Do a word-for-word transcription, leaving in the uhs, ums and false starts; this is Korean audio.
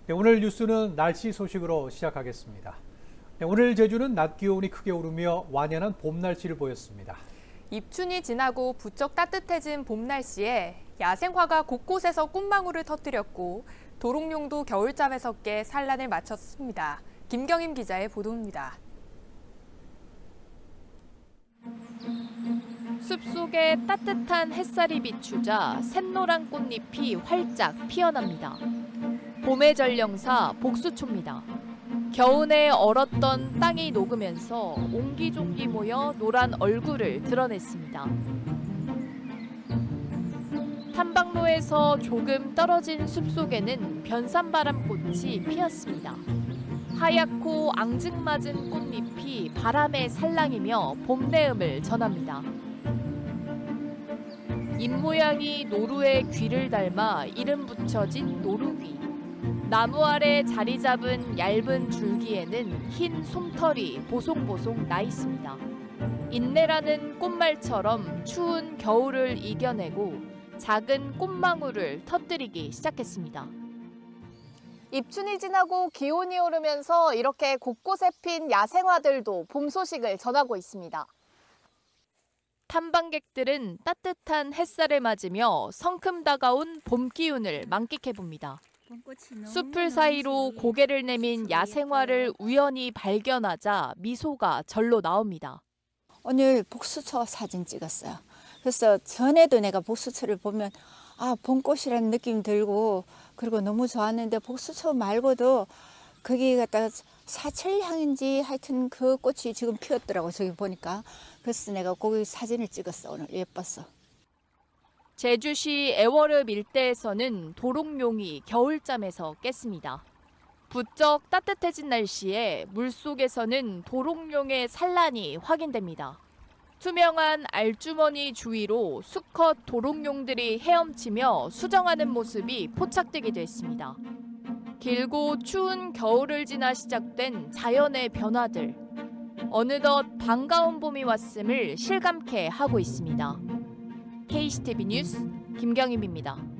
네, 오늘 뉴스는 날씨 소식으로 시작하겠습니다. 네, 오늘 제주는 낮 기온이 크게 오르며 완연한 봄 날씨를 보였습니다. 입춘이 지나고 부쩍 따뜻해진 봄 날씨에 야생화가 곳곳에서 꽃망울을 터뜨렸고 도롱뇽도 겨울잠에 섞게 산란을 마쳤습니다. 김경임 기자의 보도입니다. 숲속에 따뜻한 햇살이 비추자 샛노란 꽃잎이 활짝 피어납니다. 봄의 전령사 복수초입니다. 겨우내 얼었던 땅이 녹으면서 옹기종기 모여 노란 얼굴을 드러냈습니다. 탐방로에서 조금 떨어진 숲속에는 변산바람꽃이 피었습니다. 하얗고 앙증맞은 꽃잎이 바람에 살랑이며 봄 내음을 전합니다. 입모양이 노루의 귀를 닮아 이름 붙여진 노루귀. 나무 아래 자리 잡은 얇은 줄기에는 흰 솜털이 보송보송 나 있습니다. 인내라는 꽃말처럼 추운 겨울을 이겨내고 작은 꽃망울을 터뜨리기 시작했습니다. 입춘이 지나고 기온이 오르면서 이렇게 곳곳에 핀 야생화들도 봄 소식을 전하고 있습니다. 탐방객들은 따뜻한 햇살을 맞으며 성큼 다가온 봄 기운을 만끽해봅니다. 숲풀 사이로 고개를 내민 야생화를 우연히 발견하자 미소가 절로 나옵니다. 오늘 복수초 사진 찍었어요. 그래서 전에도 내가 복수초를 보면 아, 봄꽃이라는 느낌 들고 그리고 너무 좋았는데 복수초 말고도 거기 갖다가 사철향인지 하여튼 그 꽃이 지금 피었더라고 저기 보니까. 그래서 내가 거기 사진을 찍었어. 오늘 예뻤어. 제주시 애월읍 일대에서는 도롱뇽이 겨울잠에서 깼습니다. 부쩍 따뜻해진 날씨에 물속에서는 도롱뇽의 산란이 확인됩니다. 투명한 알주머니 주위로 수컷 도롱뇽들이 헤엄치며 수정하는 모습이 포착되기도 했습니다. 길고 추운 겨울을 지나 시작된 자연의 변화들. 어느덧 반가운 봄이 왔음을 실감케 하고 있습니다. 케이씨티비 뉴스 김경임입니다.